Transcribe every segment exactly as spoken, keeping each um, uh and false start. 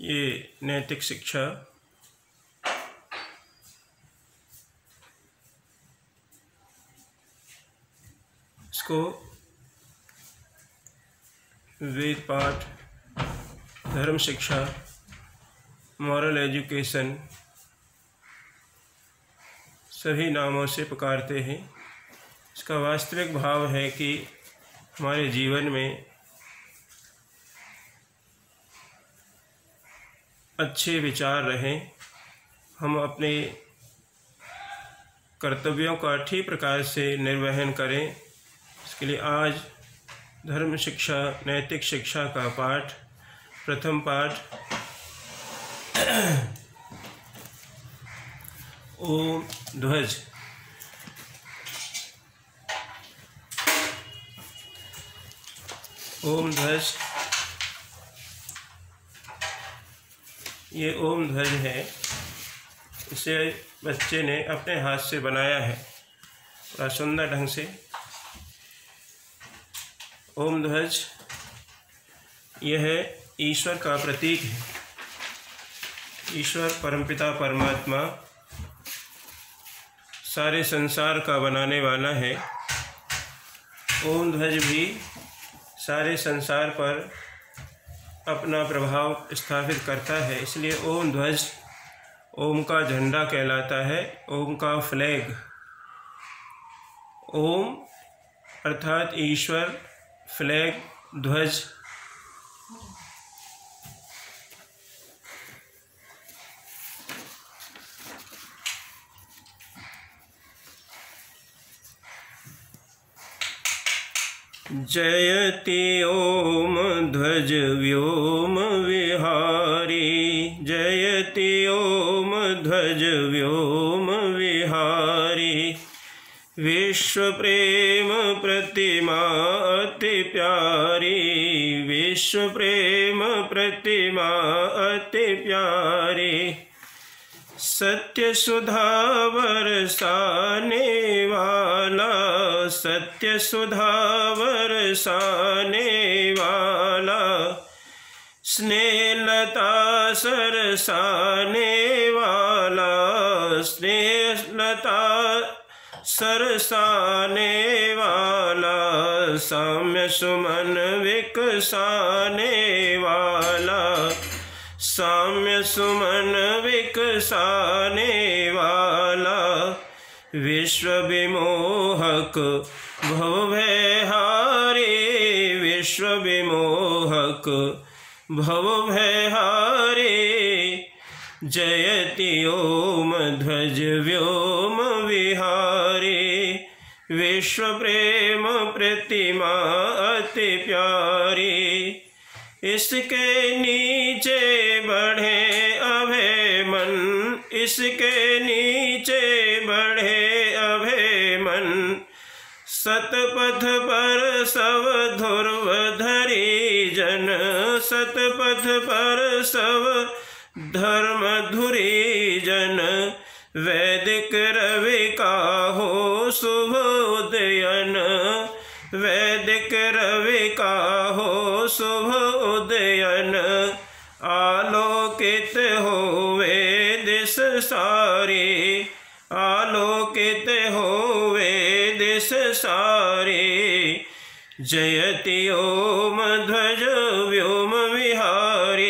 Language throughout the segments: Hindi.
ये नैतिक शिक्षा इसको वेद पाठ, धर्म शिक्षा, मॉरल एजुकेशन सभी नामों से पुकारते हैं। इसका वास्तविक भाव है कि हमारे जीवन में अच्छे विचार रहें, हम अपने कर्तव्यों का ठीक प्रकार से निर्वहन करें। इसके लिए आज धर्म शिक्षा, नैतिक शिक्षा का पाठ, प्रथम पाठ ओम ध्वज। ओम ध्वज, ये ओम ध्वज है। इसे बच्चे ने अपने हाथ से बनाया है बड़ा सुंदर ढंग से। ओम ध्वज यह ईश्वर का प्रतीक है। ईश्वर परमपिता परमात्मा सारे संसार का बनाने वाला है। ओम ध्वज भी सारे संसार पर अपना प्रभाव स्थापित करता है। इसलिए ओम ध्वज ओम का झंडा कहलाता है, ओम का फ्लैग। ओम अर्थात ईश्वर, फ्लैग, ध्वज। जयति ओम ध्वज व्योम विहारी, जयति ओम ध्वज व्योम विहारी। विश्व प्रेम प्रतिमा अति प्यारी, विश्व प्रेम प्रतिमा अति प्यारी। सत्य सुधा बरसाने वाला, सत्य सुधा बरसाने वाला। स्नेहलता सरसाने वाला, स्नेहलता सरसाने वाला। साम्य सुमन विकसाने वाला, साम्य सुमन विकसाने वाला। विश्व विमोहक भवभयहारी, विश्व विमोहक भवभयहारी। जयति ओम ध्वज व्योम विहारी। विश्व प्रेम प्रतिमा अति प्यारी। इसके नीचे बढ़े अभय मन, इसके नीचे बढ़े अभय मन। सतपथ पर सब ध्रुव धरी जन, सतपथ पर सब धर्म धुरी जन। वैदिक रवि का हो शुभ उदयन, वैदिक रवि का हो शुभ उदयन। आलोकित होवे दिश सारी, आलोकित होवे दिश सारी। जयति ओम ध्वज व्योम विहारी।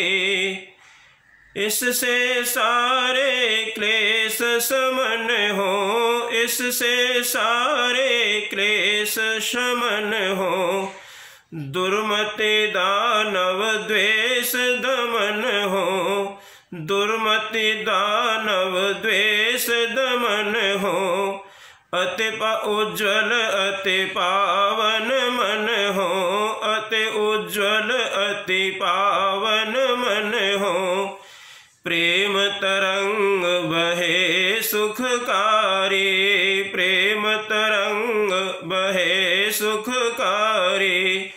इससे सारे क्लेश समन हो, इससे सारे क्लेश शमन हो। दुर्मति दानव द्वेष दमन हो, दुर्मति दानव द्वेष दमन हो। अति उज्ज्वल अति पावन मन हो, अति उज्ज्वल अति पावन मन हो। प्रेम तरंग बहे सुखकारी, प्रेम तरंग बहे सुखकारी।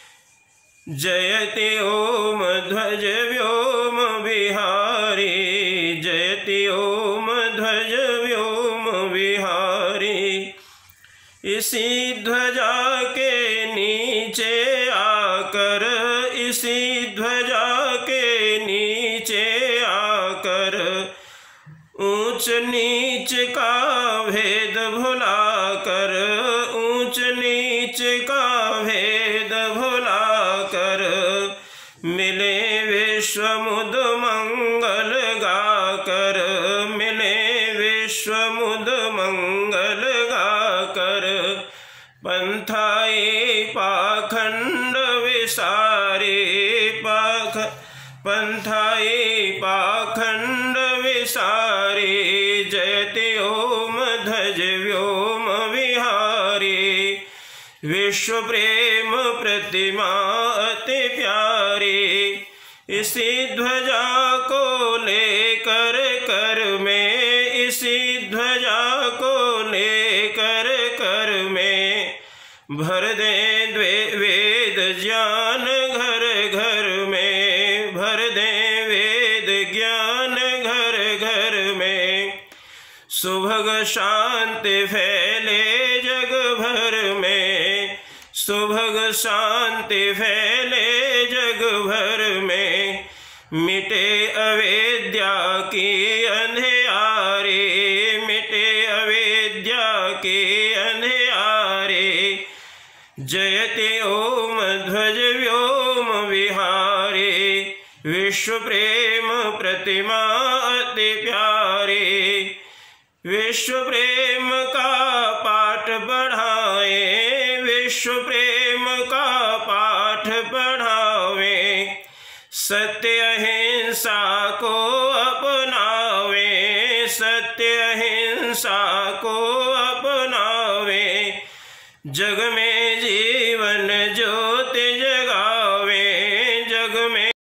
जयति ओम ध्वज व्योम विहारी, जयति ओम ध्वज व्योम विहारी। इसी ध्वजा के नीचे आकर, इसी ध्वजा के नीचे ऊंच नीच का भेद भुला कर, ऊंच नीच का भेद भुला कर, मिले विश्व मुद मंगल गाकर, मिले विश्व मुद मंगल गाकर। पंथाई पाखंड विसारे पाख पंथाई पाखंड विसारे, जयते ओम ध्वज व्योम विहारी। विश्व प्रेम प्रतिमा अति प्यारी, इसी ध्वजा को लेकर कर में, इसी ध्वजा को लेकर कर में, भर दे वेद ज्ञान घर घर में, भर दे वेद ज्ञान घर घर में। सुभग शांति फैले जग भर में, सुभग शांति फैले जग भर में। मिटे अविद्या की अंधियारे, मिटे अविद्या की अंधियारे। जयते ओम ध्वज व्योम विहारे, विश्व प्रेम प्रतिमा अति प्यारे। विश्व प्रेम का पाठ बढ़ाए, विश्व प्रेम का पाठ बढ़ावे। सत्य अहिंसा को अपनावे, सत्य अहिंसा को अपनावे। जग में जीवन ज्योति जगावे, जग में